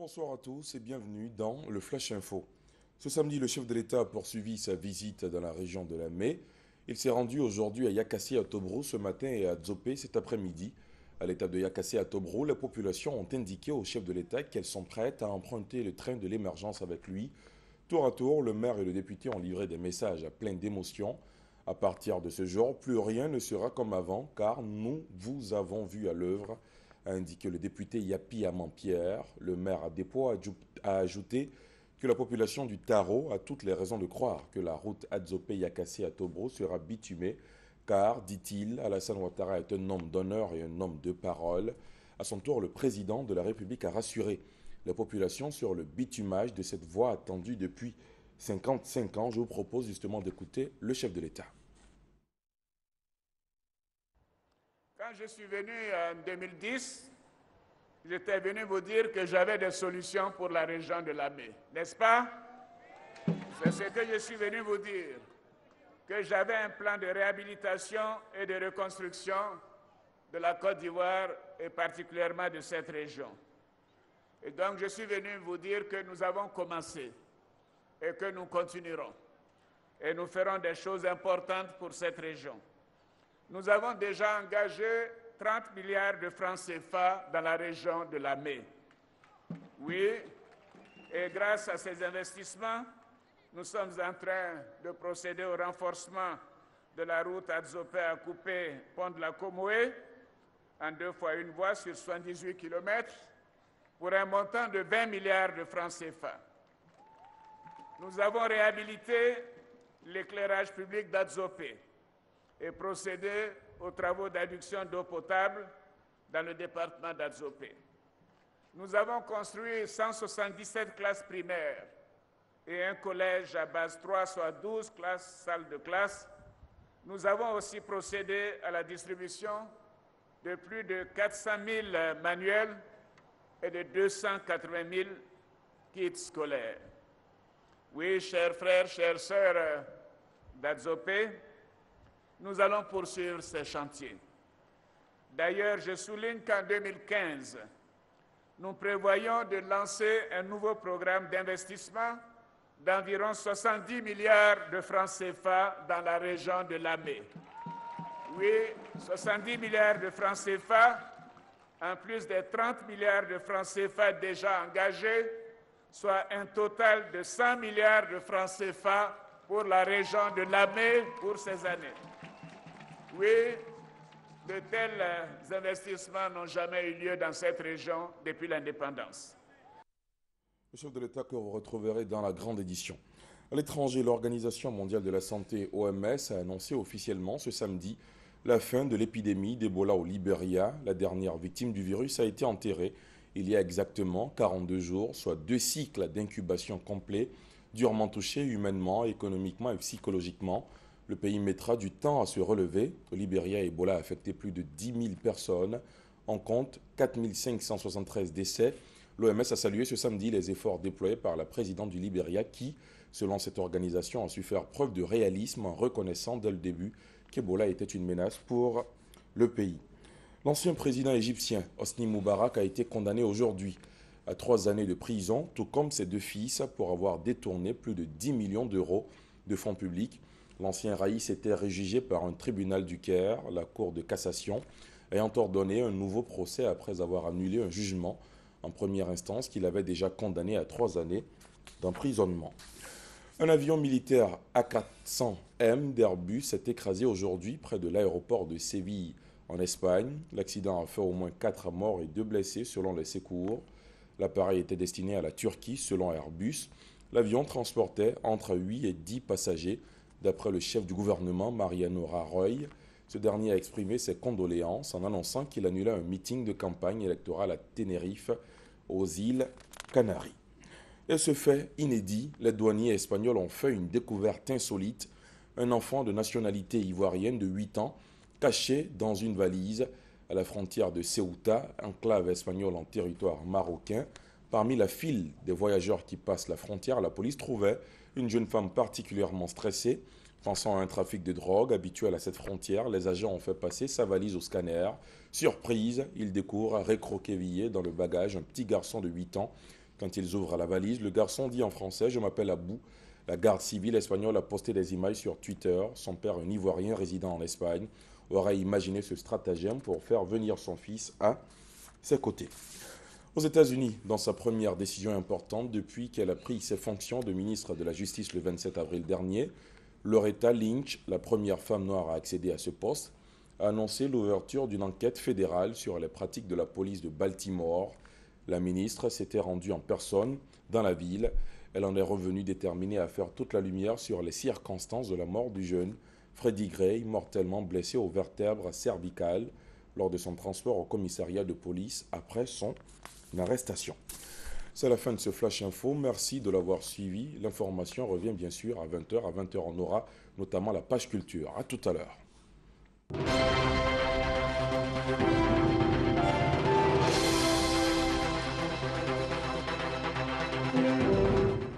Bonsoir à tous et bienvenue dans le Flash Info. Ce samedi, le chef de l'État a poursuivi sa visite dans la région de la Mai. Il s'est rendu aujourd'hui à Yakassé à Tobro ce matin et à Dzopé cet après-midi. À l'étape de Yakassé à Tobro, les populations ont indiqué au chef de l'État qu'elles sont prêtes à emprunter le train de l'émergence avec lui. Tour à tour, le maire et le député ont livré des messages pleins d'émotion. À partir de ce jour, plus rien ne sera comme avant car nous vous avons vu à l'œuvre, a indiqué le député Yapi Aman-Pierre. Le maire Adepo a ajouté que la population du Taro a toutes les raisons de croire que la route Adzopé-Yakassé à Tobro sera bitumée car, dit-il, Alassane Ouattara est un homme d'honneur et un homme de parole. À son tour, le président de la République a rassuré la population sur le bitumage de cette voie attendue depuis 55 ans. Je vous propose justement d'écouter le chef de l'État. Quand je suis venu en 2010, j'étais venu vous dire que j'avais des solutions pour la région de la Mai, n'est-ce pas? C'est ce que je suis venu vous dire, que j'avais un plan de réhabilitation et de reconstruction de la Côte d'Ivoire et particulièrement de cette région. Et donc je suis venu vous dire que nous avons commencé et que nous continuerons. Et nous ferons des choses importantes pour cette région. Nous avons déjà engagé 30 milliards de francs CFA dans la région de la Mai. Oui, et grâce à ces investissements, nous sommes en train de procéder au renforcement de la route Adzopé à Coupé, pont de la Comoé, en 2 fois 1 voie sur 78 km, pour un montant de 20 milliards de francs CFA. Nous avons réhabilité l'éclairage public d'Adzopé et procédé aux travaux d'adduction d'eau potable dans le département d'Adzopé. Nous avons construit 177 classes primaires et un collège à base 3, soit 12 salles de classe. Nous avons aussi procédé à la distribution de plus de 400 000 manuels et de 280 000 kits scolaires. Oui, chers frères, chères sœurs d'Adzopé, nous allons poursuivre ces chantiers. D'ailleurs, je souligne qu'en 2015, nous prévoyons de lancer un nouveau programme d'investissement d'environ 70 milliards de francs CFA dans la région de la Mai. Oui, 70 milliards de francs CFA, en plus des 30 milliards de francs CFA déjà engagés, soit un total de 100 milliards de francs CFA pour la région de la Mai pour ces années. Oui, de tels investissements n'ont jamais eu lieu dans cette région depuis l'indépendance. Le chef de l'État que vous retrouverez dans la grande édition. À l'étranger, l'Organisation mondiale de la santé, OMS, a annoncé officiellement ce samedi la fin de l'épidémie d'Ebola au Libéria. La dernière victime du virus a été enterrée il y a exactement 42 jours, soit 2 cycles d'incubation complets, durement touchés humainement, économiquement et psychologiquement. Le pays mettra du temps à se relever. Au Libéria, Ebola a affecté plus de 10 000 personnes. On compte 4 573 décès. L'OMS a salué ce samedi les efforts déployés par la présidente du Libéria qui, selon cette organisation, a su faire preuve de réalisme en reconnaissant dès le début qu'Ebola était une menace pour le pays. L'ancien président égyptien Hosni Moubarak a été condamné aujourd'hui à 3 années de prison, tout comme ses 2 fils, pour avoir détourné plus de 10 millions d'euros de fonds publics. L'ancien raïs était rejugé par un tribunal du Caire, la Cour de cassation, ayant ordonné un nouveau procès après avoir annulé un jugement en première instance qu'il avait déjà condamné à 3 années d'emprisonnement. Un avion militaire A400M d'Airbus s'est écrasé aujourd'hui près de l'aéroport de Séville en Espagne. L'accident a fait au moins 4 morts et 2 blessés selon les secours. L'appareil était destiné à la Turquie selon Airbus. L'avion transportait entre 8 et 10 passagers. D'après le chef du gouvernement, Mariano Rajoy, ce dernier a exprimé ses condoléances en annonçant qu'il annulait un meeting de campagne électorale à Tenerife, aux îles Canaries. Et ce fait inédit, les douaniers espagnols ont fait une découverte insolite. Un enfant de nationalité ivoirienne de 8 ans, caché dans une valise à la frontière de Ceuta, enclave espagnole en territoire marocain. Parmi la file des voyageurs qui passent la frontière, la police trouvait une jeune femme particulièrement stressée. Pensant à un trafic de drogue habituel à cette frontière, les agents ont fait passer sa valise au scanner. Surprise, ils découvrent recroquevillé dans le bagage un petit garçon de 8 ans Quand ils ouvrent la valise, le garçon dit en français « Je m'appelle Abou ». La garde civile espagnole a posté des images sur Twitter. Son père, un Ivoirien résidant en Espagne, aurait imaginé ce stratagème pour faire venir son fils à ses côtés. Aux États-Unis, dans sa première décision importante depuis qu'elle a pris ses fonctions de ministre de la Justice le 27 avril dernier, Loretta Lynch, la première femme noire à accéder à ce poste, a annoncé l'ouverture d'une enquête fédérale sur les pratiques de la police de Baltimore. La ministre s'était rendue en personne dans la ville. Elle en est revenue déterminée à faire toute la lumière sur les circonstances de la mort du jeune Freddie Gray, mortellement blessé aux vertèbres cervicales lors de son transport au commissariat de police après son arrestation. C'est la fin de ce Flash Info. Merci de l'avoir suivi. L'information revient bien sûr à 20h. À 20h, on aura notamment la page culture. À tout à l'heure.